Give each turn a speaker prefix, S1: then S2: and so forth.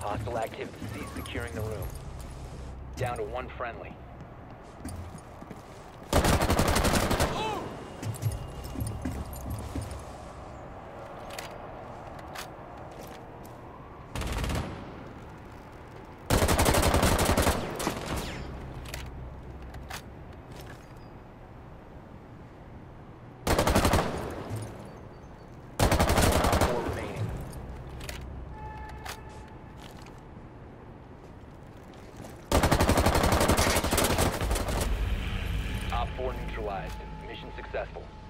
S1: Hostile activity. Cease securing the room. Down to one friendly. Op 4 neutralized. Mission successful.